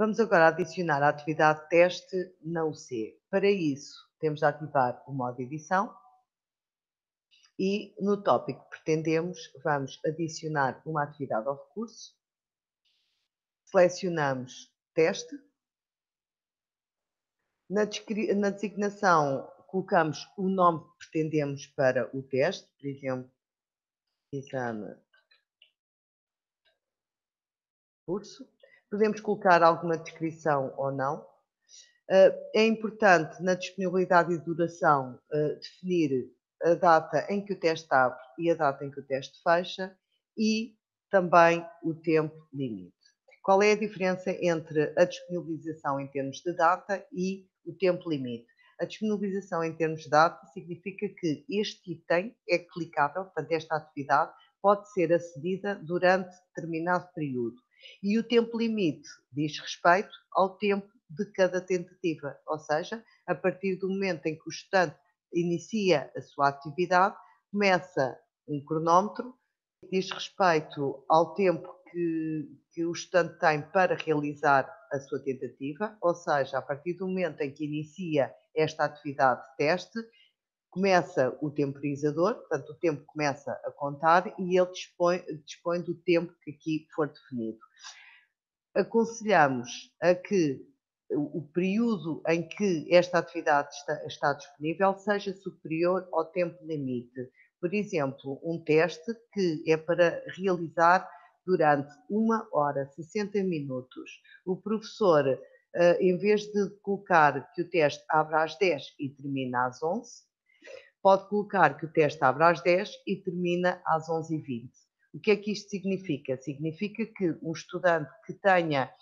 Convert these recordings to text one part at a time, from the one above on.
Vamos agora adicionar a atividade teste na UC. Para isso, temos de ativar o modo edição e no tópico que pretendemos, vamos adicionar uma atividade ao recurso, selecionamos teste, na designação colocamos o nome que pretendemos para o teste, por exemplo, exame curso. Podemos colocar alguma descrição ou não. É importante, na disponibilidade e duração, definir a data em que o teste abre e a data em que o teste fecha e também o tempo limite. Qual é a diferença entre a disponibilização em termos de data e o tempo limite? A disponibilização em termos de data significa que este item é clicável, portanto, esta atividade pode ser acedida durante determinado período. E o tempo limite diz respeito ao tempo de cada tentativa, ou seja, a partir do momento em que o estudante inicia a sua atividade, começa um cronómetro que diz respeito ao tempo que o estudante tem para realizar a sua tentativa, ou seja, a partir do momento em que inicia esta atividade de teste, começa o temporizador, portanto, o tempo começa a contar e ele dispõe do tempo que aqui for definido. Aconselhamos a que o período em que esta atividade está disponível seja superior ao tempo limite. Por exemplo, um teste que é para realizar durante 1 hora, 60 minutos. O professor, em vez de colocar que o teste abre às 10 e termina às 11, pode colocar que o teste abre às 10 e termina às 11h20. O que é que isto significa? Significa que um estudante que tenha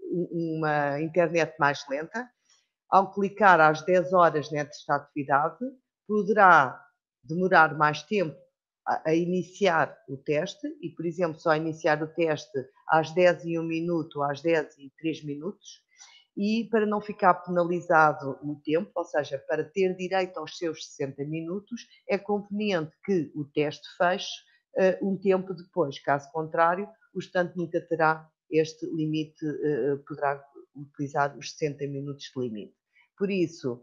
uma internet mais lenta, ao clicar às 10 horas nesta atividade, poderá demorar mais tempo a iniciar o teste e, por exemplo, só iniciar o teste às 10h01 ou às 10h03, e para não ficar penalizado no tempo, ou seja, para ter direito aos seus 60 minutos, é conveniente que o teste feche um tempo depois. Caso contrário, o estudante nunca terá este limite, poderá utilizar os 60 minutos de limite. Por isso,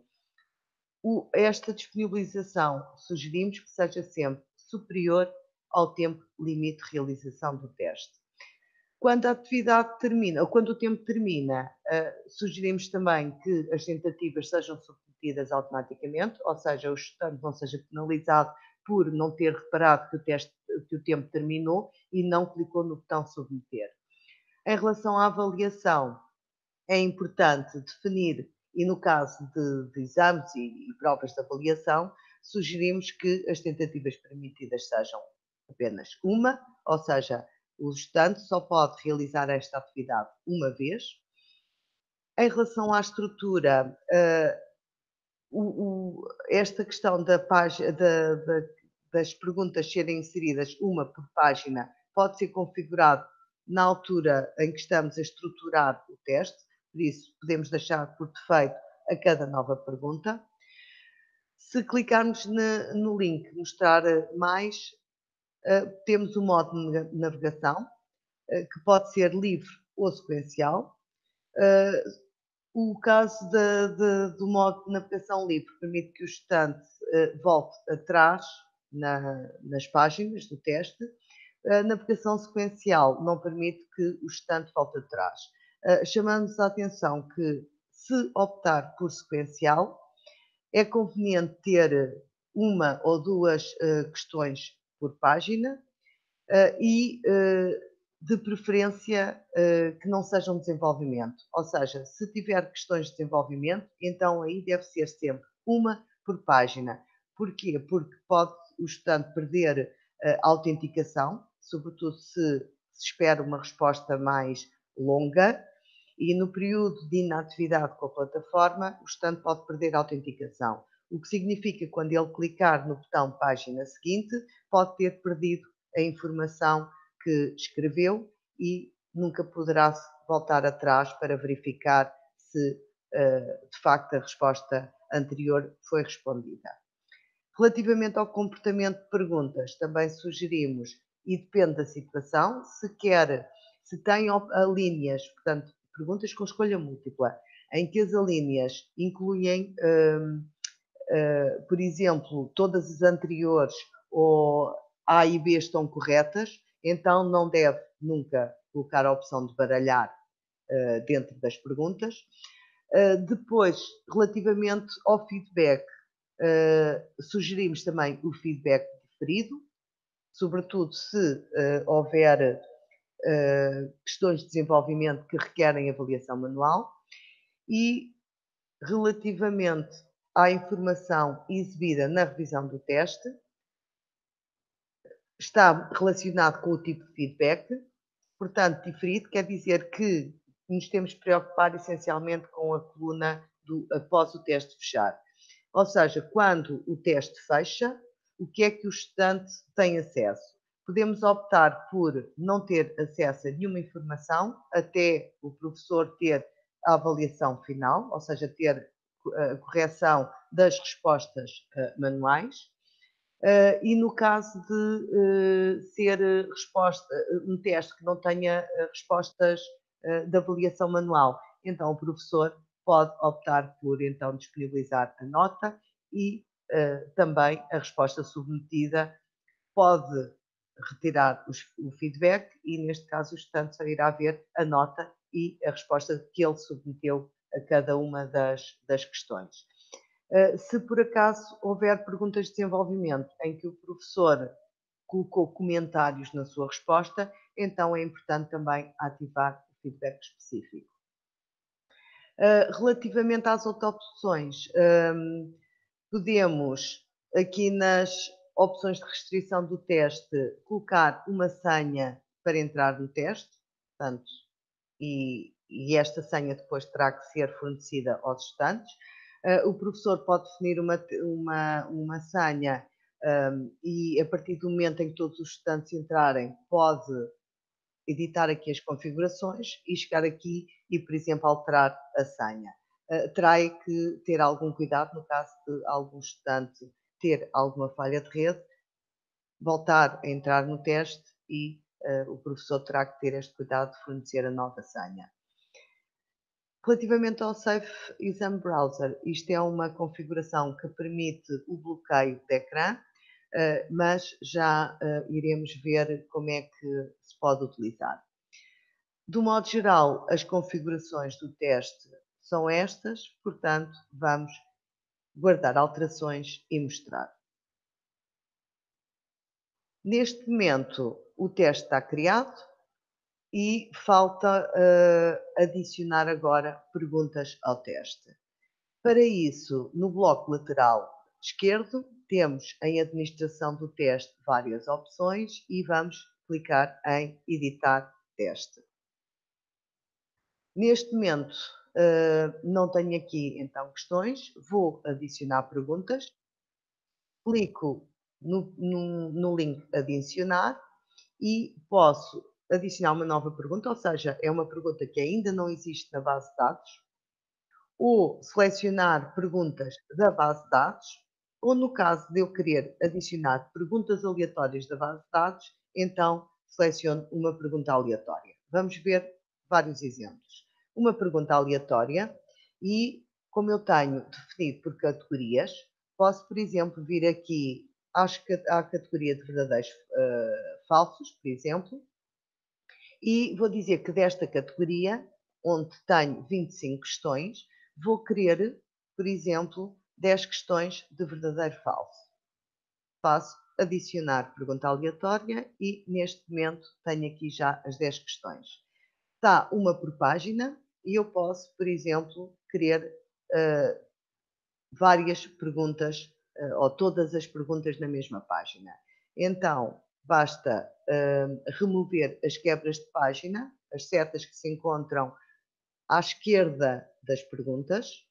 esta disponibilização sugerimos que seja sempre superior ao tempo limite de realização do teste. Quando a atividade termina, ou quando o tempo termina, sugerimos também que as tentativas sejam submetidas automaticamente, ou seja, o estudante não seja penalizado por não ter reparado que o tempo terminou e não clicou no botão submeter. Em relação à avaliação, é importante definir, e no caso de exames e provas de avaliação, sugerimos que as tentativas permitidas sejam apenas uma, ou seja, o estudante só pode realizar esta atividade uma vez. Em relação à estrutura, esta questão das perguntas serem inseridas uma por página pode ser configurado na altura em que estamos a estruturar o teste, por isso podemos deixar por defeito a cada nova pergunta. Se clicarmos no link mostrar mais, temos o modo de navegação, que pode ser livre ou sequencial. O caso do modo de navegação livre permite que o estudante volte atrás nas páginas do teste. A navegação sequencial não permite que o estudante volte atrás. Chamamos a atenção que, se optar por sequencial, é conveniente ter uma ou duas questões por página e de preferência que não sejam desenvolvimento. Ou seja, se tiver questões de desenvolvimento, então aí deve ser sempre uma por página. Porquê? Porque pode o estudante perder a autenticação, sobretudo se espera uma resposta mais longa, e no período de inatividade com a plataforma, o estudante pode perder a autenticação. O que significa que quando ele clicar no botão página seguinte, pode ter perdido a informação que escreveu e nunca poderá voltar atrás para verificar se de facto a resposta anterior foi respondida. Relativamente ao comportamento de perguntas, também sugerimos, e depende da situação, se tem linhas, portanto, perguntas com escolha múltipla, em que as alíneas incluem, por exemplo, todas as anteriores ou A e B estão corretas, então não deve nunca colocar a opção de baralhar dentro das perguntas. Depois, relativamente ao feedback, sugerimos também o feedback diferido, sobretudo se houver questões de desenvolvimento que requerem avaliação manual e relativamente à informação exibida na revisão do teste, está relacionado com o tipo de feedback, portanto, diferido quer dizer que nos temos de preocupar essencialmente com a coluna após o teste fechar. Ou seja, quando o teste fecha, o que é que o estudante tem acesso? Podemos optar por não ter acesso a nenhuma informação até o professor ter a avaliação final, ou seja, ter a correção das respostas manuais. E no caso de ser um teste que não tenha respostas de avaliação manual, então o professor pode optar por então disponibilizar a nota e também a resposta submetida pode retirar o feedback e neste caso o estudante só irá ver a nota e a resposta que ele submeteu a cada uma das questões. Se por acaso houver perguntas de desenvolvimento em que o professor colocou comentários na sua resposta, então é importante também ativar o feedback específico. Relativamente às outras opções, podemos aqui nas opções de restrição do teste colocar uma senha para entrar no teste, portanto, e esta senha depois terá que ser fornecida aos estudantes. O professor pode definir uma senha e a partir do momento em que todos os estudantes entrarem, pode editar aqui as configurações e chegar aqui e, por exemplo, alterar a senha. Terá que ter algum cuidado no caso de algum estudante ter alguma falha de rede, voltar a entrar no teste e o professor terá que ter este cuidado de fornecer a nova senha. Relativamente ao Safe Exam Browser, isto é uma configuração que permite o bloqueio de ecrã, mas já iremos ver como é que se pode utilizar. Do modo geral, as configurações do teste são estas, portanto, vamos guardar alterações e mostrar. Neste momento, o teste está criado e falta adicionar agora perguntas ao teste. Para isso, no bloco lateral esquerdo, temos em administração do teste várias opções e vamos clicar em editar teste. Neste momento, não tenho aqui então questões, vou adicionar perguntas, clico no link adicionar e posso adicionar uma nova pergunta, ou seja, é uma pergunta que ainda não existe na base de dados, ou selecionar perguntas da base de dados, ou no caso de eu querer adicionar perguntas aleatórias da base de dados, então seleciono uma pergunta aleatória. Vamos ver vários exemplos. Uma pergunta aleatória e, como eu tenho definido por categorias, posso, por exemplo, vir aqui à categoria de verdadeiros falsos, por exemplo, e vou dizer que desta categoria, onde tenho 25 questões, vou querer, por exemplo, 10 questões de verdadeiro falso. Faço adicionar pergunta aleatória e neste momento tenho aqui já as 10 questões. Está uma por página e eu posso, por exemplo, querer várias perguntas ou todas as perguntas na mesma página. Então, basta remover as quebras de página, as setas que se encontram à esquerda das perguntas.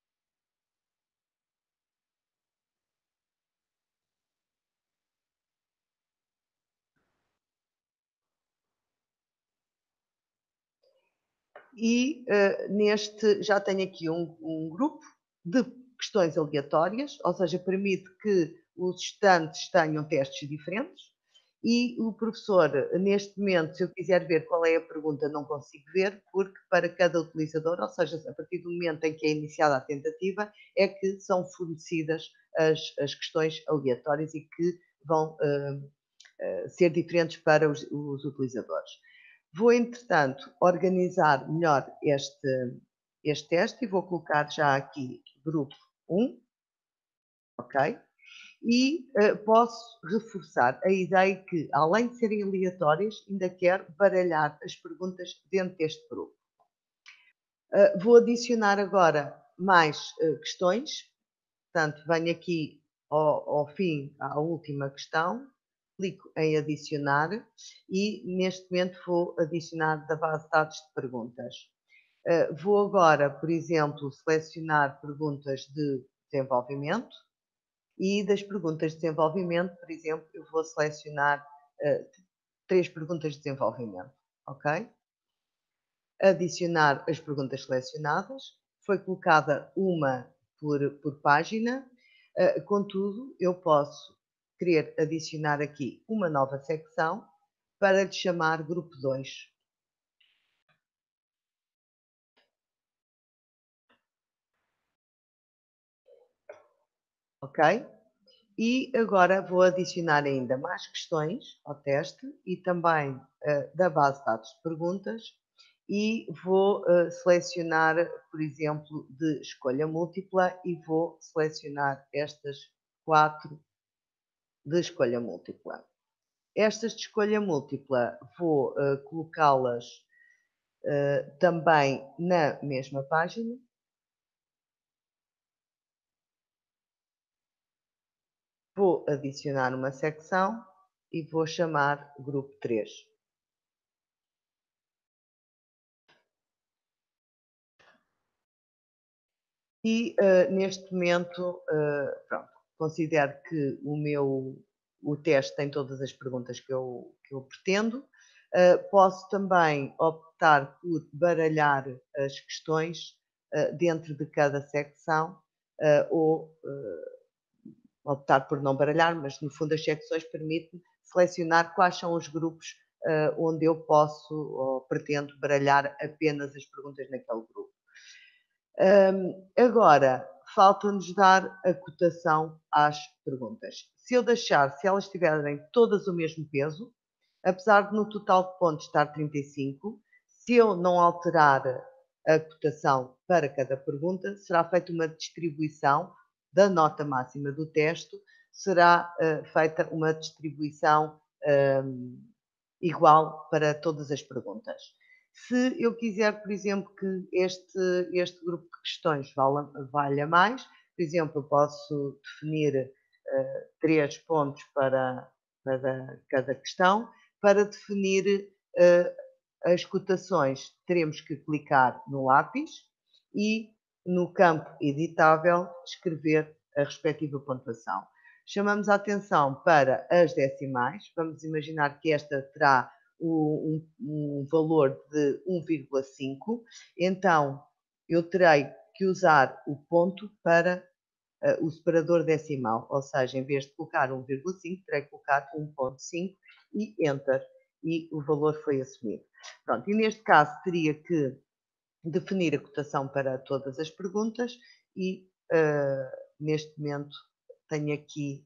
E neste já tenho aqui um grupo de questões aleatórias, ou seja, permite que os estudantes tenham testes diferentes E o professor, neste momento, se eu quiser ver qual é a pergunta, não consigo ver, porque para cada utilizador, ou seja, a partir do momento em que é iniciada a tentativa, é que são fornecidas as questões aleatórias e que vão ser diferentes para os utilizadores. Vou, entretanto, organizar melhor este teste e vou colocar já aqui grupo 1, ok? E posso reforçar a ideia que, além de serem aleatórias, ainda quero baralhar as perguntas dentro deste grupo. Vou adicionar agora mais questões, portanto, venho aqui ao fim, à última questão, clico em adicionar e neste momento vou adicionar da base de dados de perguntas. Vou agora, por exemplo, selecionar perguntas de desenvolvimento e das perguntas de desenvolvimento, por exemplo, eu vou selecionar 3 perguntas de desenvolvimento, ok? Adicionar as perguntas selecionadas, foi colocada uma por página, contudo, eu posso querer adicionar aqui uma nova secção para lhe chamar grupo 2. Ok? E agora vou adicionar ainda mais questões ao teste e também da base de dados de perguntas e vou selecionar, por exemplo, de escolha múltipla e vou selecionar estas 4 de escolha múltipla. Estas de escolha múltipla vou colocá-las também na mesma página. Vou adicionar uma secção e vou chamar grupo 3. E neste momento, pronto, considero que o teste tem todas as perguntas que eu pretendo. Posso também optar por baralhar as questões dentro de cada secção ou optar por não baralhar, mas no fundo as secções permitem selecionar quais são os grupos onde eu posso ou pretendo baralhar apenas as perguntas naquele grupo. Agora, falta-nos dar a cotação às perguntas. Se eu deixar, se elas tiverem todas o mesmo peso, apesar de no total de pontos estar 35, se eu não alterar a cotação para cada pergunta, será feita uma distribuição da nota máxima do teste, será feita uma distribuição igual para todas as perguntas. Se eu quiser, por exemplo, que este grupo de questões valha mais, por exemplo, eu posso definir 3 pontos para cada questão. Para definir as cotações, teremos que clicar no lápis e no campo editável escrever a respectiva pontuação. Chamamos a atenção para as decimais. Vamos imaginar que esta terá um valor de 1,5, então eu terei que usar o ponto para o separador decimal, ou seja, em vez de colocar 1,5, terei que colocar 1,5 e Enter, e o valor foi assumido. Pronto, e neste caso teria que definir a cotação para todas as perguntas e neste momento tenho aqui,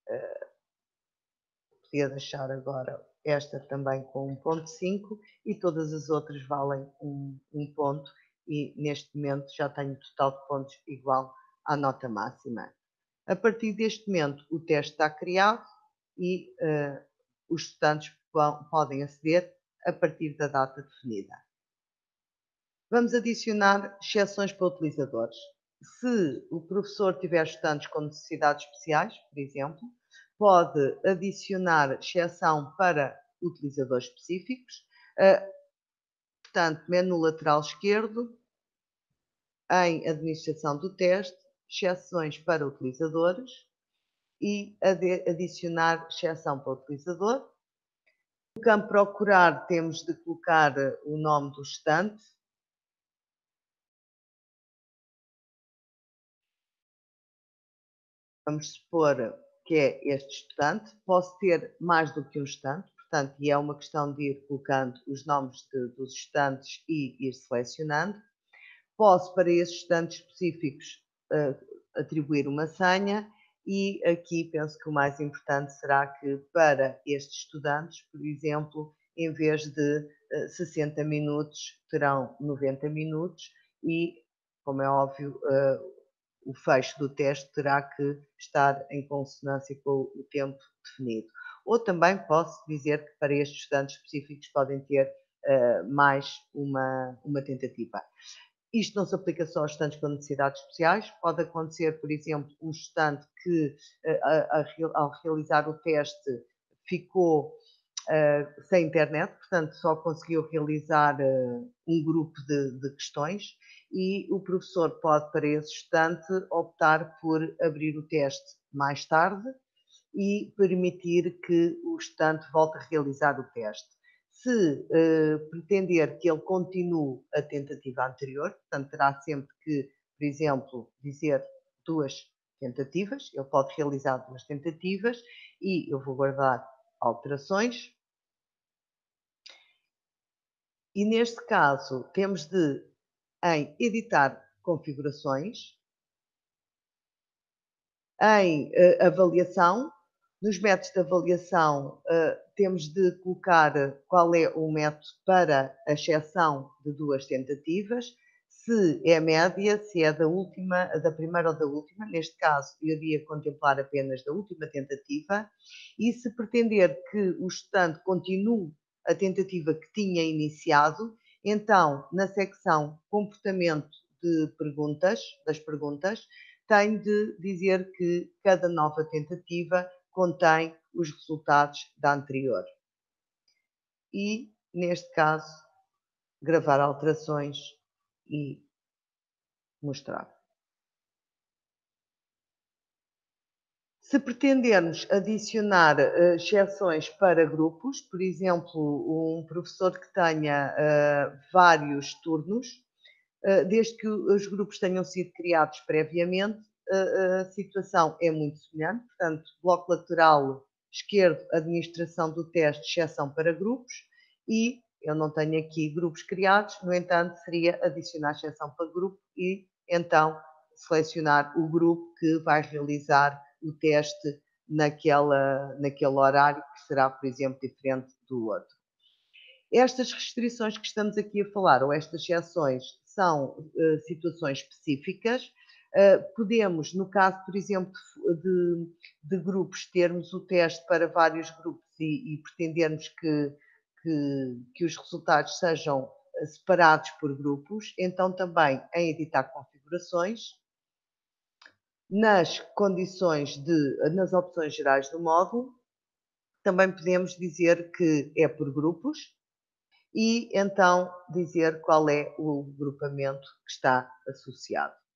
podia deixar agora esta também com 1,5 e todas as outras valem um ponto e neste momento já tenho o total de pontos igual à nota máxima. A partir deste momento o teste está criado e os estudantes podem aceder a partir da data definida. Vamos adicionar exceções para utilizadores. Se o professor tiver estudantes com necessidades especiais, por exemplo, pode adicionar exceção para utilizadores específicos. Portanto, menu lateral esquerdo, em administração do teste, exceções para utilizadores e adicionar exceção para utilizador. No campo procurar, temos de colocar o nome do estudante. Vamos supor que é este estudante. Posso ter mais do que um estudante, portanto, e é uma questão de ir colocando os nomes dos estudantes e ir selecionando. Posso, para esses estudantes específicos, atribuir uma senha e aqui penso que o mais importante será que para estes estudantes, por exemplo, em vez de 60 minutos, terão 90 minutos e, como é óbvio, o fecho do teste terá que estar em consonância com o tempo definido. Ou também posso dizer que para estes estudantes específicos podem ter mais uma tentativa. Isto não se aplica só aos estudantes com necessidades especiais, pode acontecer, por exemplo, um estudante que ao realizar o teste ficou sem internet, portanto só conseguiu realizar um grupo de questões e o professor pode, para esse estudante, optar por abrir o teste mais tarde e permitir que o estudante volte a realizar o teste. Se pretender que ele continue a tentativa anterior, portanto, terá sempre que, por exemplo, dizer 2 tentativas, ele pode realizar 2 tentativas e eu vou guardar alterações. E neste caso temos de, em editar configurações, em avaliação, nos métodos de avaliação, temos de colocar qual é o método para a exceção de 2 tentativas, se é média, se é da primeira ou da última, neste caso eu iria contemplar apenas da última tentativa, e se pretender que o estudante continue a tentativa que tinha iniciado, então na secção comportamento das perguntas, tenho de dizer que cada nova tentativa contém os resultados da anterior. E, neste caso, gravar alterações e mostrar. Se pretendermos adicionar exceções para grupos, por exemplo, um professor que tenha vários turnos, desde que os grupos tenham sido criados previamente, a situação é muito semelhante, portanto, bloco lateral esquerdo, administração do teste, exceção para grupos, e eu não tenho aqui grupos criados, no entanto, seria adicionar exceção para grupo e, então, selecionar o grupo que vai realizar o teste naquele horário, que será, por exemplo, diferente do outro. Estas restrições que estamos aqui a falar, ou estas exceções, são situações específicas. Podemos, no caso, por exemplo, de grupos, termos o teste para vários grupos e pretendermos que os resultados sejam separados por grupos, então também em editar configurações, nas nas opções gerais do módulo, também podemos dizer que é por grupos, e então dizer qual é o agrupamento que está associado.